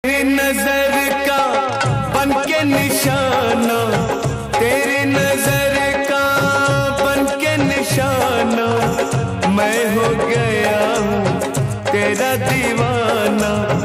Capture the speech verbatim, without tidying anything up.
नजर का बन के निशाना, तेरी नजर का बन के निशाना, मैं हो गया हूँ तेरा दीवाना।